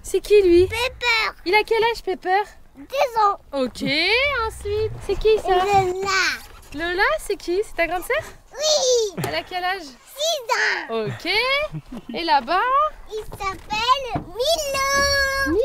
C'est qui lui? Pepper. Il a quel âge Pepper? 10 ans. Ok, ensuite, c'est qui ça? Lola. Lola, c'est qui? C'est ta grande sœur? Oui. Elle a quel âge? 6 ans. Ok. Et là-bas? Il s'appelle Milo.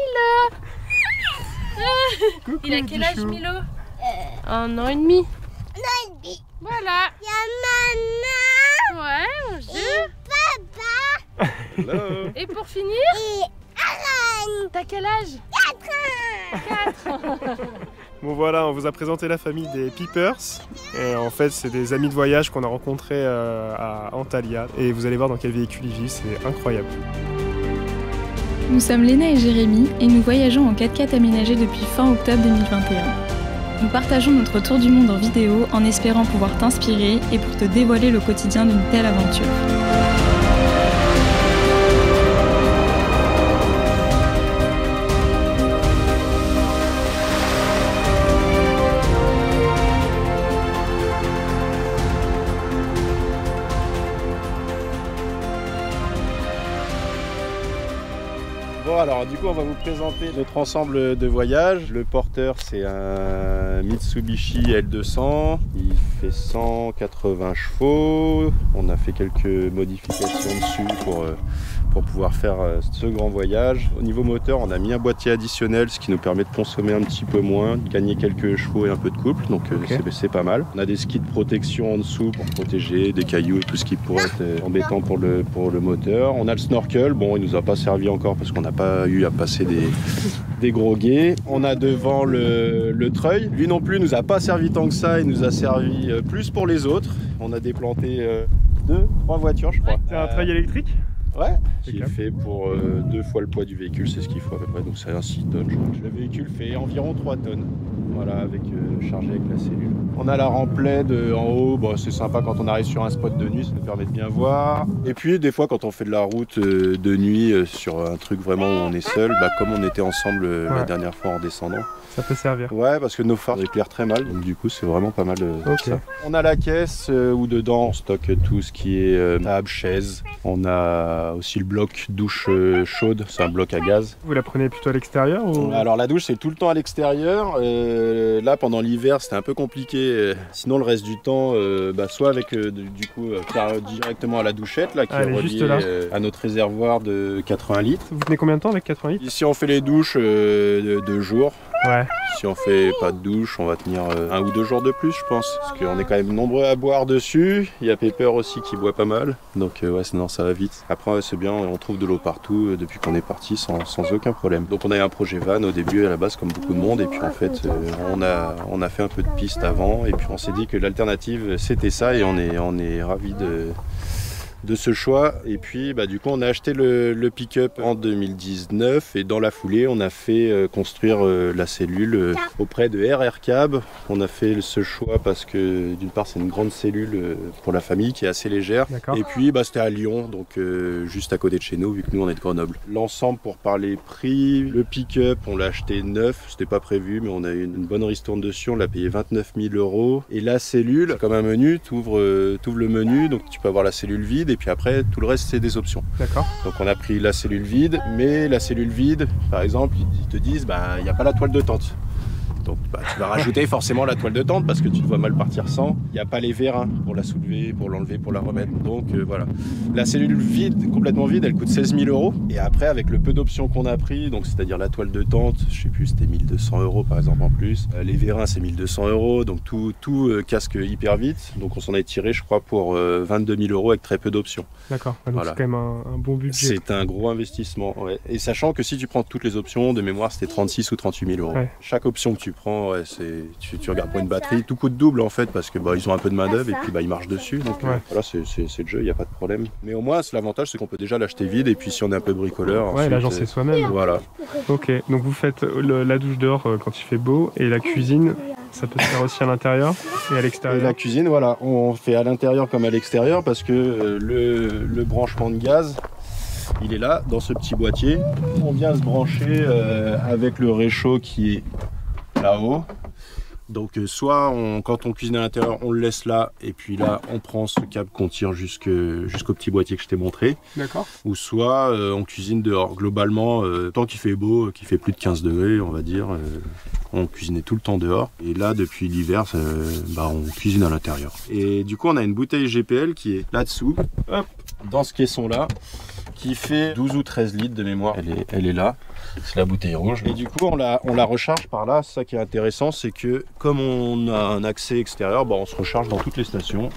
Milo. Il a quel âge Milo? 1 an et demi. Nolby. Voilà. Il y a maman. Ouais, on joue. Et papa. Hello. Et pour finir? Et Alan. T'as quel âge? 4 ans. 4. Bon voilà, on vous a présenté la famille des Peepers. Et en fait, c'est des amis de voyage qu'on a rencontrés à Antalya. Et vous allez voir dans quel véhicule ils vivent, c'est incroyable. Nous sommes Léna et Jérémy et nous voyageons en 4x4 aménagé depuis fin octobre 2021. Nous partageons notre tour du monde en vidéo en espérant pouvoir t'inspirer et pour te dévoiler le quotidien d'une telle aventure. Bon alors du coup on va vous présenter notre ensemble de voyage. Le porteur c'est un Mitsubishi L200, il fait 180 chevaux. On a fait quelques modifications dessus pour pouvoir faire ce grand voyage. Au niveau moteur on a mis un boîtier additionnel, ce qui nous permet de consommer un petit peu moins, de gagner quelques chevaux et un peu de couple, donc c'est pas mal. On a des skis de protection en dessous pour protéger des cailloux et tout ce qui pourrait être embêtant pour le moteur. On a le snorkel, bon il nous a pas servi encore parce qu'on n'a pas eu à passer des gros guets. On a devant le treuil, lui non plus nous a pas servi tant que ça, il nous a servi plus pour les autres. On a déplanté 2-3 voitures je crois. C'est un treuil électrique? Ouais, qui est fait pour 2 fois le poids du véhicule, c'est ce qu'il faut à peu près, donc c'est un 6 tonnes je crois. Le véhicule fait environ 3 tonnes, voilà, avec chargé avec la cellule. On a la ramplette en haut, bon, c'est sympa quand on arrive sur un spot de nuit, ça nous permet de bien voir. Et puis des fois quand on fait de la route de nuit sur un truc vraiment où on est seul, comme on était ensemble la dernière fois en descendant. Ça peut servir. Ouais, parce que nos phares éclairent très mal, donc du coup c'est vraiment pas mal ça. On a la caisse où dedans on stocke tout ce qui est table, chaise. On a aussi le bloc douche chaude, c'est un bloc à gaz. Vous la prenez plutôt à l'extérieur ou... Alors la douche c'est tout le temps à l'extérieur. Là pendant l'hiver c'était un peu compliqué. Sinon le reste du temps, soit avec directement à la douchette là, qui est reliée à notre réservoir de 80 litres. Vous tenez combien de temps avec 80 litres? Ici on fait les douches de 2 jours. Ouais. Si on fait pas de douche, on va tenir 1 ou 2 jours de plus, je pense. Parce qu'on est quand même nombreux à boire dessus. Il y a Pepper aussi qui boit pas mal. Donc ouais, sinon ça va vite. Après c'est bien, on trouve de l'eau partout depuis qu'on est parti sans aucun problème. Donc on a eu un projet van au début à la base comme beaucoup de monde. Et puis en fait on a fait un peu de piste avant. Et puis on s'est dit que l'alternative c'était ça. Et on est ravis de ce choix. Et puis du coup on a acheté le pick-up en 2019 et dans la foulée on a fait construire la cellule auprès de RR Cab. On a fait ce choix parce que d'une part c'est une grande cellule pour la famille qui est assez légère. Et puis c'était à Lyon, donc juste à côté de chez nous vu que nous on est de Grenoble. L'ensemble, pour parler prix, le pick-up on l'a acheté neuf, c'était pas prévu mais on a eu une bonne ristourne dessus, on l'a payé 29 000 €. Et la cellule, comme un menu, t'ouvres le menu, donc tu peux avoir la cellule vide et puis après tout le reste c'est des options. D'accord. Donc on a pris la cellule vide, mais la cellule vide par exemple ils te disent il n'y a pas la toile de tente. Donc tu vas rajouter forcément la toile de tente parce que tu te vois mal partir sans. Il n'y a pas les vérins pour la soulever, pour l'enlever, pour la remettre. Donc voilà. La cellule vide, complètement vide, elle coûte 16 000 €. Et après avec le peu d'options qu'on a pris, donc c'est-à-dire la toile de tente, je sais plus, c'était 1 200 € par exemple en plus. Les vérins c'est 1 200 €, donc tout casque hyper vite. Donc on s'en est tiré je crois pour 22 000 € avec très peu d'options. D'accord, donc voilà. C'est quand même un bon budget. C'est un gros investissement, ouais. Et sachant que si tu prends toutes les options, de mémoire c'était 36 ou 38 000 €. Ouais. Chaque option que tu prends, tu regardes pour une batterie, tout coûte double en fait parce que ils ont un peu de main d'œuvre et puis ils marchent dessus. Donc voilà, c'est le jeu, il n'y a pas de problème. Mais au moins l'avantage c'est qu'on peut déjà l'acheter vide et puis si on est un peu bricoleur. Ouais, l'agencer soi-même. Voilà. Ok, donc vous faites la douche dehors quand il fait beau et la cuisine, ça peut se faire aussi à l'intérieur et à l'extérieur. Et la cuisine, voilà, on fait à l'intérieur comme à l'extérieur parce que le branchement de gaz, il est là dans ce petit boîtier. On vient se brancher avec le réchaud qui est là-haut. Donc soit quand on cuisine à l'intérieur, on le laisse là, et puis là, on prend ce câble qu'on tire jusqu'au petit boîtier que je t'ai montré. D'accord. Ou soit on cuisine dehors. Globalement, tant qu'il fait beau, qu'il fait plus de 15 degrés, on va dire, on cuisinait tout le temps dehors. Et là, depuis l'hiver, on cuisine à l'intérieur. Et du coup, on a une bouteille GPL qui est là-dessous, hop, dans ce caisson-là, qui fait 12 ou 13 litres de mémoire. Elle est là, c'est la bouteille rouge. Et du coup, on la recharge par là. Ça qui est intéressant, c'est que comme on a un accès extérieur, on se recharge dans toutes les stations.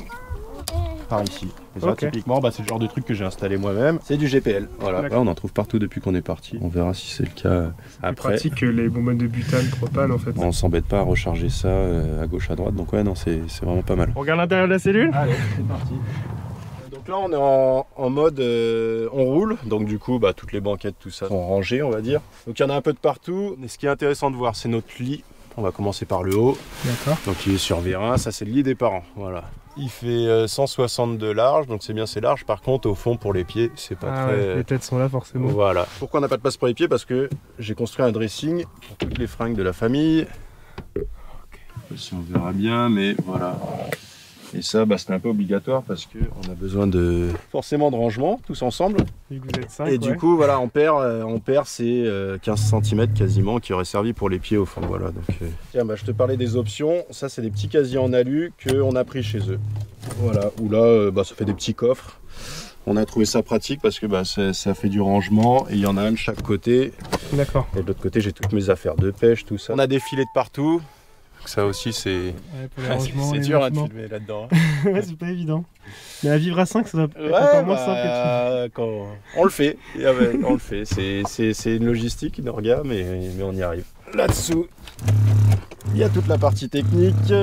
Par ici. Et ça, typiquement, c'est le genre de truc que j'ai installé moi-même. C'est du GPL. Voilà. Là, on en trouve partout depuis qu'on est parti. On verra si c'est le cas après. C'est pratique que les bonbonnes de butane, propane en fait. On s'embête pas à recharger ça à gauche, à droite. Donc ouais, non, c'est vraiment pas mal. On regarde l'intérieur de la cellule. Allez, c'est parti. Donc là, on est en mode on roule. Donc du coup, toutes les banquettes, tout ça sont rangées, on va dire. Donc il y en a un peu de partout. Et ce qui est intéressant de voir, c'est notre lit. On va commencer par le haut. D'accord. Donc il est sur vérin. Ça, c'est le lit des parents. Voilà. Il fait 160 de large, donc c'est bien, c'est large. Par contre, au fond, pour les pieds, c'est pas très... Ouais, les têtes sont là, forcément. Voilà. Pourquoi on n'a pas de place pour les pieds? Parce que j'ai construit un dressing pour toutes les fringues de la famille. Okay. Je sais pas si on verra bien, mais voilà. Et ça, c'est un peu obligatoire parce qu'on a besoin forcément de rangement, tous ensemble. Vu que vous êtes 5, et du coup, voilà, on perd ces 15 cm quasiment qui auraient servi pour les pieds au fond. Voilà, donc, Tiens, je te parlais des options. Ça, c'est des petits casiers en alu qu'on a pris chez eux. Voilà, où là, ça fait des petits coffres. On a trouvé ça pratique parce que ça fait du rangement et il y en a un de chaque côté. D'accord. Et de l'autre côté, j'ai toutes mes affaires de pêche, tout ça. On a des filets de partout. Ça aussi, c'est dur de filmer là-dedans. Ouais, c'est pas évident. Mais à vivre à 5, ça doit être encore moins simple que tout. On le fait. On le fait. C'est une logistique, une orga, mais on y arrive. Là-dessous, il y a toute la partie technique.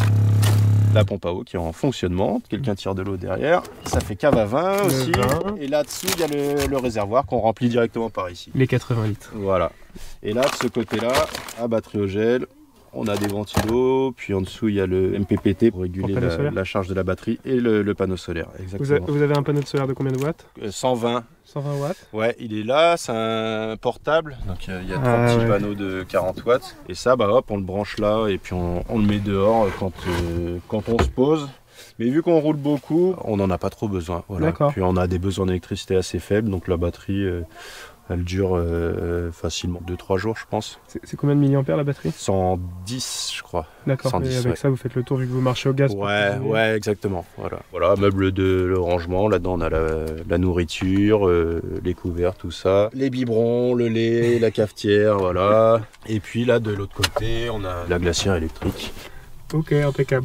La pompe à eau qui est en fonctionnement. Quelqu'un tire de l'eau derrière. Ça fait cave à vin aussi. Et là-dessous, il y a le réservoir qu'on remplit directement par ici. Les 80 litres. Voilà. Et là, de ce côté-là, à batterie au gel. On a des ventilos, puis en dessous il y a le MPPT pour réguler la charge de la batterie et le panneau solaire. Exactement. Vous avez un panneau solaire de combien de watts? 120. 120 watts. Ouais, il est là, c'est un portable, donc il y a trois petits panneaux de 40 watts. Et ça, hop, on le branche là et puis on le met dehors quand on se pose. Mais vu qu'on roule beaucoup, on n'en a pas trop besoin. Voilà. Puis on a des besoins d'électricité assez faibles, donc la batterie... elle dure facilement 2-3 jours, je pense. C'est combien de milliampères la batterie? 110, je crois. D'accord, et avec ça, vous faites le tour vu que vous marchez au gaz. Ouais, exactement. Voilà, meuble de rangement. Là-dedans, on a la nourriture, les couverts, tout ça. Les biberons, le lait, la cafetière, voilà. Et puis là, de l'autre côté, on a la glacière électrique. Ok, impeccable.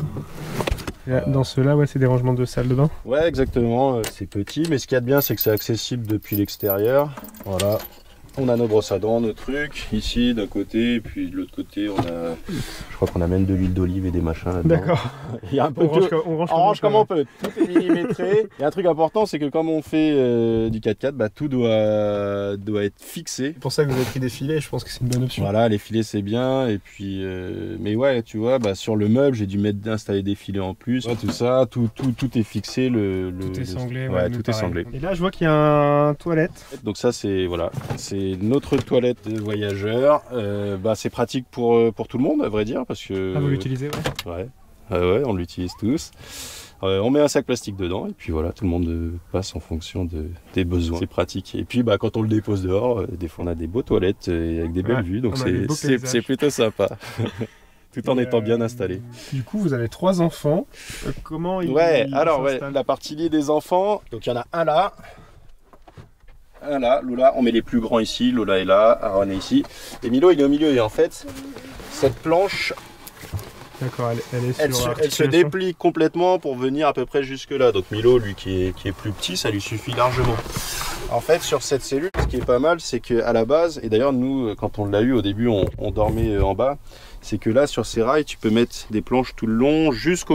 Dans ceux-là, c'est des rangements de salle de bain? Ouais, exactement, c'est petit, mais ce qu'il y a de bien, c'est que c'est accessible depuis l'extérieur. Voilà, on a nos brosses à dents, nos trucs, ici d'un côté, et puis de l'autre côté, je crois qu'on a même de l'huile d'olive et des machins là-dedans. D'accord. Il y a un peu on range comme on peut, tout est millimétré. Et un truc important, c'est que comme on fait du 4x4, tout doit être fixé. C'est pour ça que vous avez pris des filets, je pense que c'est une bonne option. Voilà, les filets c'est bien, et puis mais ouais, tu vois, sur le meuble, j'ai dû d'installer des filets en plus. Ouais, tout ça, tout est fixé. Tout est sanglé. Ouais, tout est sanglé. Et là, je vois qu'il y a un toilette. Donc ça, c'est notre toilette de voyageur. C'est pratique pour tout le monde, à vrai dire, parce que... Ah, vous l'utilisez, ouais. Ouais, on l'utilise tous. On met un sac plastique dedans et puis voilà, tout le monde passe en fonction des besoins. C'est pratique. Et puis quand on le dépose dehors, des fois on a des beaux toilettes avec des belles vues, donc c'est plutôt sympa. Tout en étant bien installé. Du coup, vous avez 3 enfants. Comment ils la partie lit des enfants, donc il y en a un là. Là, Lola, on met les plus grands ici, Lola est là, Aaron est ici, et Milo il est au milieu, et en fait, cette planche, d'accord, elle se déplie complètement pour venir à peu près jusque là, donc Milo, lui qui est plus petit, ça lui suffit largement. En fait, sur cette cellule, ce qui est pas mal, c'est qu'à la base, et d'ailleurs nous, quand on l'a eu au début, on dormait en bas, c'est que là, sur ces rails, tu peux mettre des planches tout le long jusqu'au bout.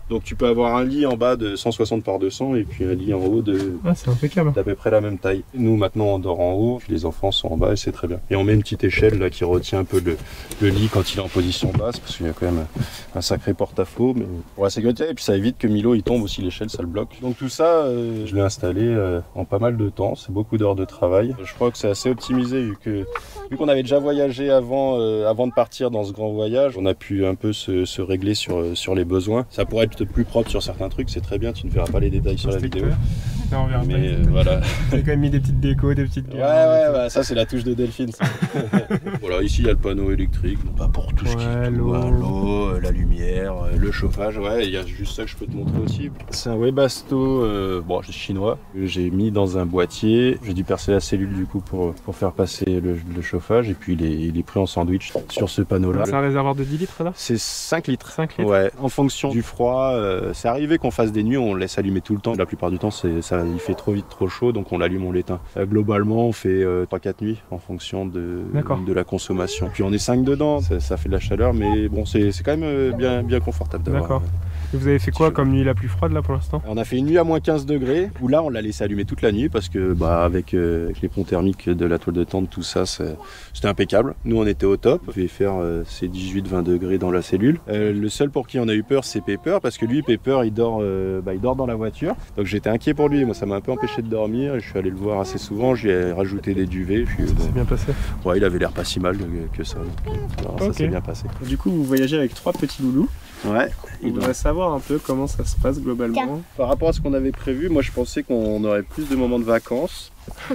Donc tu peux avoir un lit en bas de 160 par 200 et puis un lit en haut de c'est impeccable. d'à peu près la même taille. Nous maintenant on dort en haut, puis les enfants sont en bas et c'est très bien. Et on met une petite échelle là qui retient un peu le lit quand il est en position basse parce qu'il y a quand même un sacré porte-à-faux mais pour la sécurité et puis ça évite que Milo il tombe aussi l'échelle, ça le bloque. Donc tout ça je l'ai installé en pas mal de temps, c'est beaucoup d'heures de travail. Je crois que c'est assez optimisé vu qu'on avait déjà voyagé avant de partir dans ce grand voyage, on a pu un peu se régler sur les besoins. Ça pourrait être plus propre sur certains trucs, c'est très bien, tu ne verras pas les détails sur la vidéo. Non, on verra mais voilà. J'ai quand même mis des petites décos, des petites Ouais, bah, ça c'est la touche de Delphine. Voilà, ici il y a le panneau électrique, pas pour tout ce qui est l'eau, la lumière, le chauffage, ouais, il y a juste ça que je peux te montrer aussi. C'est un Webasto, bon, chinois, que j'ai mis dans un boîtier. J'ai dû percer la cellule du coup pour faire passer le chauffage et puis il est pris en sandwich sur ce panneau-là. C'est un réservoir de 10 litres là? C'est 5 litres. 5 litres. Ouais, en fonction du froid, c'est arrivé qu'on fasse des nuits, on laisse allumer tout le temps. La plupart du temps, il fait trop vite, trop chaud, donc on l'allume, on l'éteint. Globalement, on fait 3-4 nuits en fonction de la consommation. Puis on est 5 dedans, ça fait de la chaleur, mais bon, c'est quand même bien confortable d'avoir. D'accord. Et vous avez fait quoi comme nuit la plus froide là pour l'instant? On a fait une nuit à moins 15 degrés, où là on l'a laissé allumer toute la nuit parce que avec les ponts thermiques de la toile de tente, tout ça, c'était impeccable. Nous on était au top, on pouvait faire ces 18-20 degrés dans la cellule. Le seul pour qui on a eu peur, c'est Pepper, parce que lui, Pepper, il dort dans la voiture. Donc j'étais inquiet pour lui, moi ça m'a un peu empêché de dormir et je suis allé le voir assez souvent, j'ai rajouté des duvets. Ça s'est bien passé? Ouais, il avait l'air pas si mal que ça. Alors, ça s'est bien passé. Du coup, vous voyagez avec 3 petits loulous. Ouais. On voudrait savoir un peu comment ça se passe globalement. Par rapport à ce qu'on avait prévu, moi je pensais qu'on aurait plus de moments de vacances.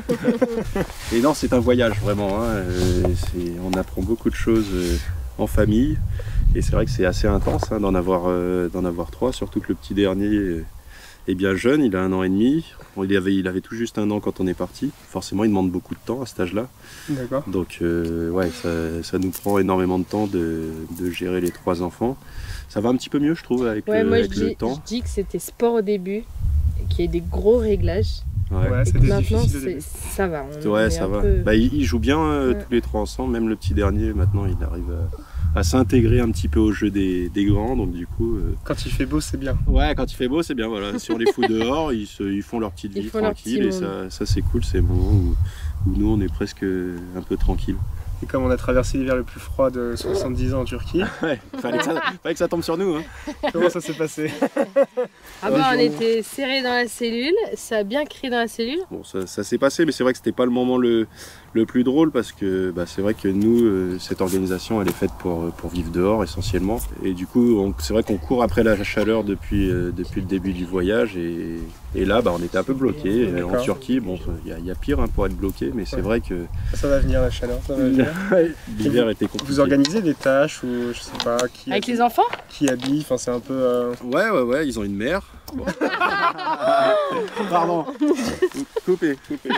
Et non, c'est un voyage vraiment. Hein. On apprend beaucoup de choses en famille. Et c'est vrai que c'est assez intense hein, d'en avoir 3, surtout que le petit dernier est bien jeune, il a 1 an et demi. Bon, il avait tout juste 1 an quand on est parti. Forcément, il demande beaucoup de temps à cet âge-là. D'accord. Donc ouais, ça nous prend énormément de temps de gérer les 3 enfants. Ça va un petit peu mieux, je trouve, avec le temps. Je dis que c'était sport au début, qu'il y ait des gros réglages. Ouais, et que maintenant, ça va. Ouais, ça va. Bah, ils jouent bien tous les 3 ensemble. Même le petit dernier, maintenant, il arrive à s'intégrer un petit peu au jeu des grands. Donc du coup, quand il fait beau, c'est bien. Ouais, quand il fait beau, c'est bien. Voilà. Si on les fout dehors, ils font leur petite vie tranquille. Et ça c'est cool. C'est le moment où nous, on est presque un peu tranquille. Et comme on a traversé l'hiver le plus froid de 70 ans en Turquie, ouais, fallait que ça tombe sur nous. Hein. Comment ça s'est passé? Ah bah on était serrés dans la cellule, ça a bien crié dans la cellule. Bon, ça s'est passé, mais c'est vrai que c'était pas le moment le plus drôle parce que c'est vrai que nous, cette organisation, elle est faite pour vivre dehors essentiellement. Et du coup, c'est vrai qu'on court après la chaleur depuis le début du voyage. Et là, on était un peu bloqués. En Turquie, bon, il y a pire hein, pour être bloqué, mais c'est vrai que... Ça va venir la chaleur, ça va venir. L'hiver était compliqué. Vous organisez des tâches ou je sais pas qui... Avec les enfants? Qui habille, enfin c'est un peu... Ouais, ils ont une mère. Bon. Pardon. Coupez.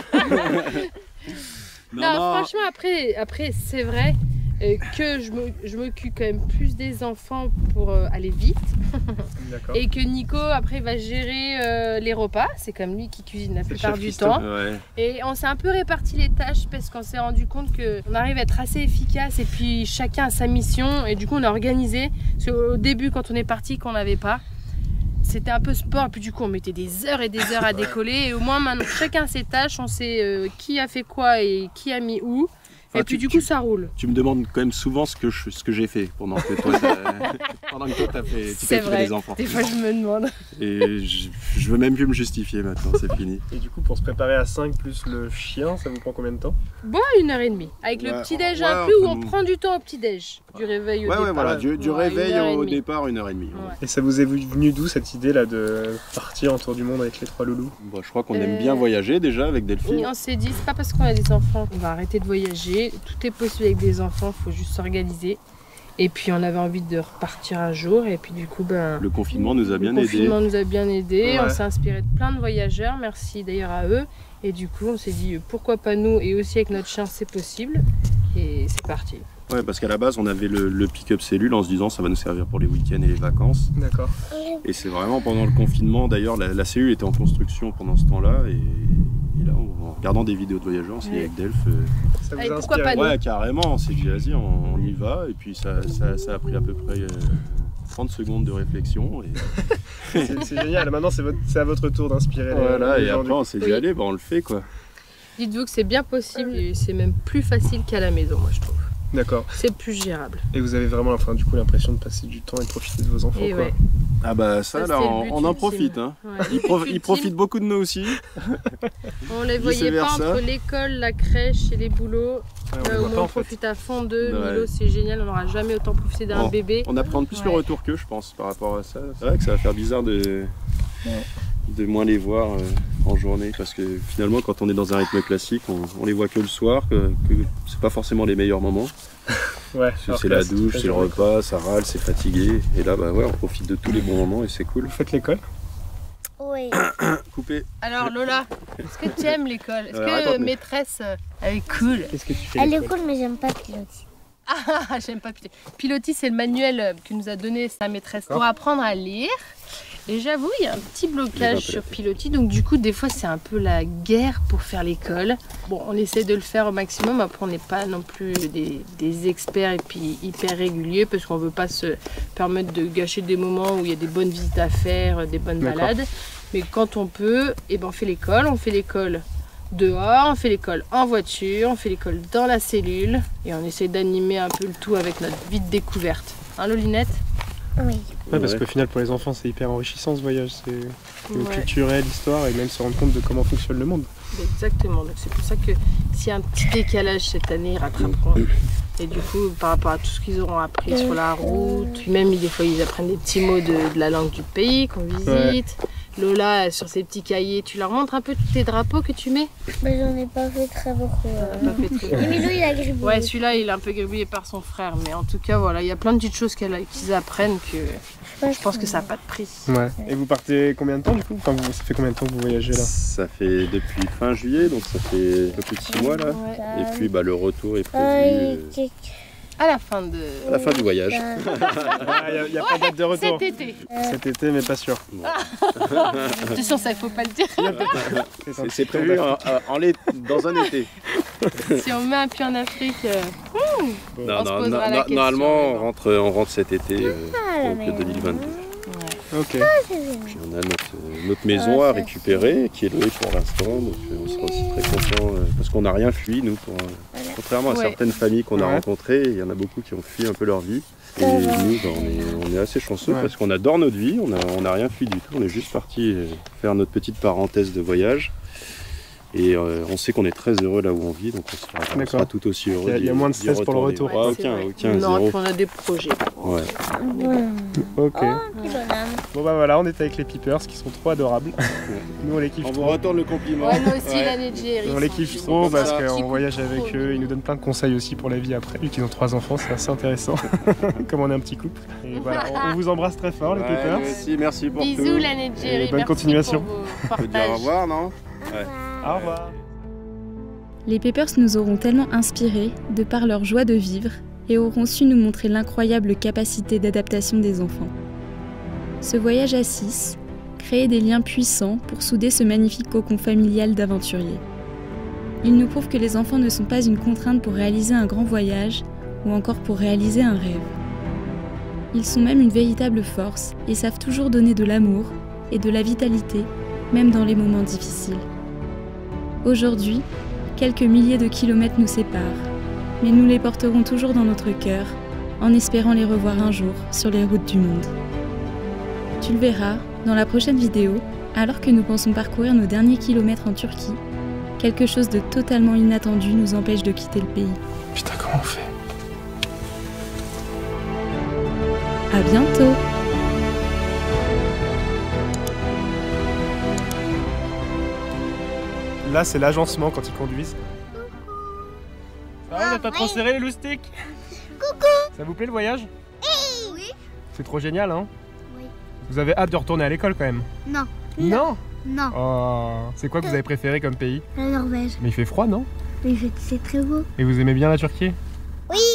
Non, franchement, après c'est vrai que je m'occupe quand même plus des enfants pour aller vite. Et que Nico, après, va gérer les repas. C'est comme lui qui cuisine la plupart du temps. Ouais. Et on s'est un peu réparti les tâches parce qu'on s'est rendu compte qu'on arrive à être assez efficace et puis chacun a sa mission. Et du coup, on a organisé. Parce qu'au début, quand on est parti, qu'on n'avait pas, c'était un peu sport, puis du coup on mettait des heures et des heures à décoller et au moins maintenant chacun ses tâches, on sait qui a fait quoi et qui a mis où. Et puis du coup ça roule. Tu me demandes quand même souvent ce que j'ai fait pendant que toi t'as fait les enfants. Des fois je me demande. Et je veux même plus me justifier maintenant, c'est fini. Et du coup pour se préparer à 5 plus le chien, ça vous prend combien de temps? Bon, 1h30. Avec le petit-déj inclus ou on prend du temps au petit-déj? Du réveil au départ. Voilà, du réveil au départ 1h30. Ouais. Et ça vous est venu d'où cette idée là de partir en tour du monde avec les 3 loulous? Je crois qu'on aime bien voyager déjà avec Delphine. Et on s'est dit, c'est pas parce qu'on a des enfants qu'on va arrêter de voyager. Tout est possible avec des enfants, il faut juste s'organiser. Et puis on avait envie de repartir un jour et puis du coup le confinement nous a bien aidé. Le confinement nous a bien aidé, on s'est inspiré de plein de voyageurs, merci d'ailleurs à eux. Et du coup on s'est dit pourquoi pas nous et aussi avec notre chien c'est possible. Et c'est parti. Ouais, parce qu'à la base on avait le pick-up cellule en se disant ça va nous servir pour les week-ends et les vacances. D'accord. Et c'est vraiment pendant le confinement, d'ailleurs la cellule était en construction pendant ce temps-là et là en regardant des vidéos de voyageurs, c'est avec Delph. Ça vous allez, a pourquoi inspiré? pas Ouais, carrément, on s'est dit vas-y on y va et puis ça a pris à peu près 30 secondes de réflexion. Et... c'est génial, maintenant c'est à votre tour d'inspirer. Voilà, les et gens, après on s'est dit, allez, bah, on le fait quoi. Dites-vous que c'est bien possible et c'est même plus facile qu'à la maison, moi je trouve. D'accord. C'est plus gérable. Et vous avez vraiment l'impression de passer du temps et de profiter de vos enfants. Et quoi. ouais. Ah bah ça, là, on en profite. Hein. Ouais. Ils profitent beaucoup de nous aussi. On les voyait pas entre l'école, la crèche et les boulots. Ouais, on profite à fond d'eux. Ouais. Milo, c'est génial, on n'aura jamais autant profité d'un bébé. On apprend plus le retour qu'eux, je pense, par rapport à ça. C'est vrai que ça va faire bizarre de moins les voir en journée, parce que finalement, quand on est dans un rythme classique, on les voit que le soir, que c'est pas forcément les meilleurs moments. Ouais, c'est la douche, c'est le repas, ça râle, c'est fatigué. Et là, bah ouais, on profite de tous les bons moments et c'est cool. Vous faites l'école? Oui. Coupé. Alors Lola, est-ce que tu aimes l'école? Est-ce que maîtresse, elle est cool? Qu'est-ce que tu fais? Elle est cool, mais j'aime pas piloter. Ah, j'aime pas piloter. Pilotis, c'est le manuel que nous a donné sa maîtresse pour apprendre à lire. Et j'avoue, il y a un petit blocage sur Pilotis, donc du coup, des fois, c'est un peu la guerre pour faire l'école. Bon, on essaie de le faire au maximum, après, on n'est pas non plus des experts et puis hyper réguliers, parce qu'on veut pas se permettre de gâcher des moments où il y a des bonnes visites à faire, des bonnes balades. Mais quand on peut, eh ben, on fait l'école dehors, on fait l'école en voiture, on fait l'école dans la cellule, et on essaie d'animer un peu le tout avec notre vie de découverte. Hein, Lolinette? Oui. Ouais, parce qu'au final, pour les enfants, c'est hyper enrichissant ce voyage. C'est culturel, histoire, et même se rendre compte de comment fonctionne le monde. Exactement, donc c'est pour ça que s'il y a un petit décalage cette année, ils rattraperont. Et du coup, par rapport à tout ce qu'ils auront appris sur la route, même des fois ils apprennent des petits mots de la langue du pays qu'on visite. Ouais. Lola, sur ses petits cahiers, tu leur montres un peu tous tes drapeaux que tu mets? Mais j'en ai pas fait très beaucoup. Et Milo, il a gribouillé. Ouais, celui-là, il est un peu gribouillé par son frère. Mais en tout cas, voilà, il y a plein de petites choses qu'ils apprennent que je pense que ça n'a pas de prix. Ouais. Et vous partez combien de temps du coup? Enfin, ça fait combien de temps que vous voyagez là? Ça fait depuis fin juillet, donc ça fait un peu plus de 6 mois là. Ouais. Et puis bah, le retour est prévu à la fin du voyage. Il n'y a pas de date de retour. Cet été. Cet été, mais pas sûr. Bon. C'est sûr, ça il faut pas le dire. C'est prévu dans un été. Si on met un pied en Afrique, normalement on rentre cet été, donc 2022. Ok. Puis on a notre maison à récupérer, qui est louée pour l'instant, donc on sera aussi très content parce qu'on n'a rien fui nous. Contrairement à certaines familles qu'on a rencontrées, il y en a beaucoup qui ont fui un peu leur vie. Et nous, on est assez chanceux parce qu'on adore notre vie, on n'a rien fui du tout, on est juste parti faire notre petite parenthèse de voyage. Et on sait qu'on est très heureux là où on vit, donc on sera tout aussi heureux. Il y a moins de stress pour le retour. Aucun, non, zéro. On a des projets. Ouais. Ok. Bon bah voilà, on est avec les Peepers qui sont trop adorables. Nous on les kiffe trop. On vous retourne le compliment. Ouais, nous aussi, l'année de Jerry. On les kiffe trop parce qu'on voyage avec eux, ils nous donnent plein de conseils aussi pour la vie après. Vu qu'ils ont 3 enfants, c'est assez intéressant. Comme on est un petit couple. Et voilà, on vous embrasse très fort les Peepers. Merci pour tout. Bisous l'année de Jerry. Bonne continuation. On peut dire au revoir, non? Au revoir. Les Peepers nous auront tellement inspirés de par leur joie de vivre et auront su nous montrer l'incroyable capacité d'adaptation des enfants. Ce voyage à 6 crée des liens puissants pour souder ce magnifique cocon familial d'aventuriers. Il nous prouve que les enfants ne sont pas une contrainte pour réaliser un grand voyage ou encore pour réaliser un rêve. Ils sont même une véritable force et savent toujours donner de l'amour et de la vitalité, même dans les moments difficiles. Aujourd'hui, quelques milliers de kilomètres nous séparent, mais nous les porterons toujours dans notre cœur, en espérant les revoir un jour sur les routes du monde. Tu le verras dans la prochaine vidéo, alors que nous pensons parcourir nos derniers kilomètres en Turquie, quelque chose de totalement inattendu nous empêche de quitter le pays. Putain, comment on fait? À bientôt! Là, c'est l'agencement quand ils conduisent. Ça va, t'as trop serré les loustiques? Coucou! Ça vous plaît le voyage? Oui. C'est trop génial, hein? Oui. Vous avez hâte de retourner à l'école quand même? Non. Non? Non. Oh, c'est quoi que vous avez préféré comme pays? La Norvège. Mais il fait froid, non? Mais c'est très beau. Et vous aimez bien la Turquie? Oui.